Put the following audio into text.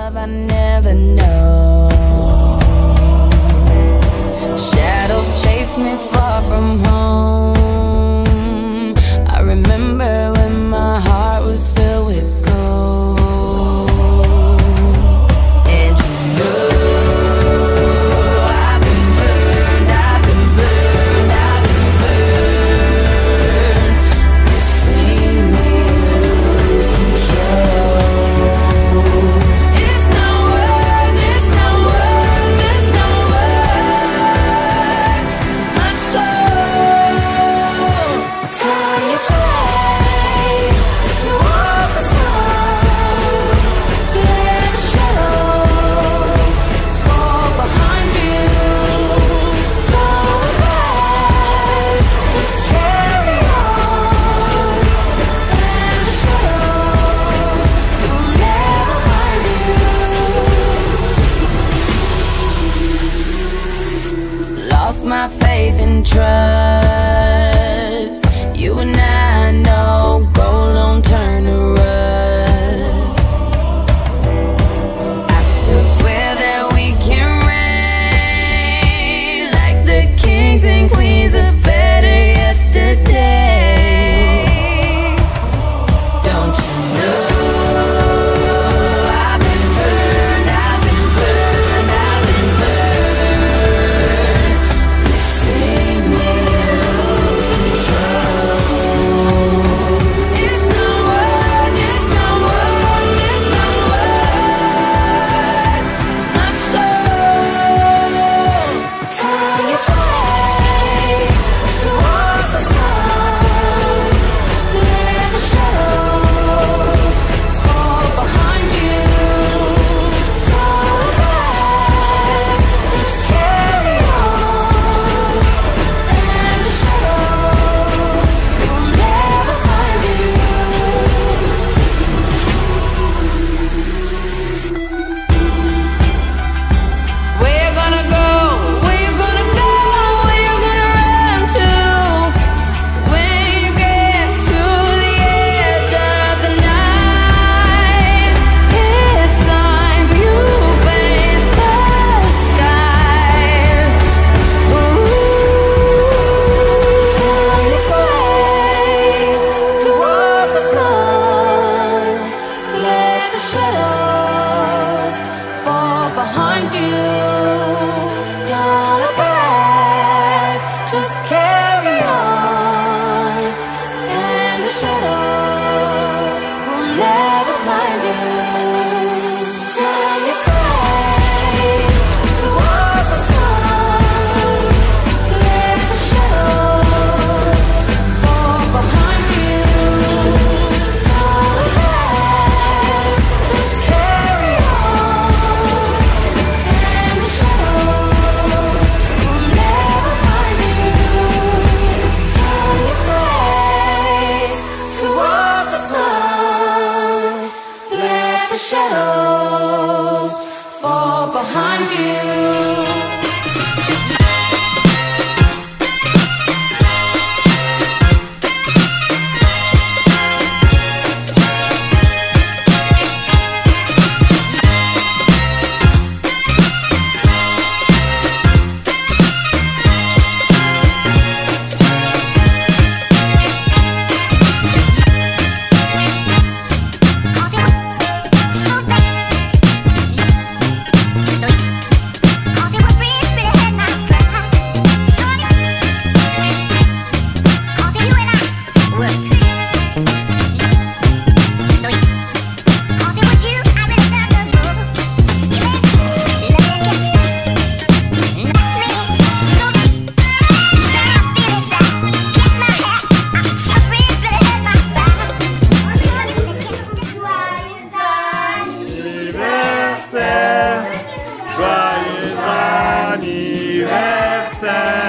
love I never know. Shadows chase me far from home. I remember when my heart was filled with gold. And you know I've been burned, I've been burned, I've been burned. You see me lose control. It's no worth, it's no worth, it's no worth my soul. Turn your face towards the sun. Let the shadows fall behind you. Don't look back, just carry on. And the shadows will never find you. Lost my faith and trust. You and I know gold don't turn to rust. I still swear that we can reign like the kings and queens of better yesterday. Don't you know I've been burned, I've been burned, I've been burned. You see me lose control. It's no worth, it's no worth, it's no worth my soul. Turn your face towards the sun. Let the shadows fall behind you. Don't look back, just carry on. And the shadows will never find you. Where you gonna go? Where you gonna go? Where you gonna run to? When you get to the edge of the night, it's time for you to face the sky. Ooh, turn your face towards the sun. Let the shadows fall behind you. Don't look back, just carry on. And the shadows will never find you. Turn your face towards the sun. Let the shadows fall behind you. Don't look back, just carry on. And the shadows will never find you. Turn your face towards the sun. Let the shadows fall behind you. Joyeux anniversaire.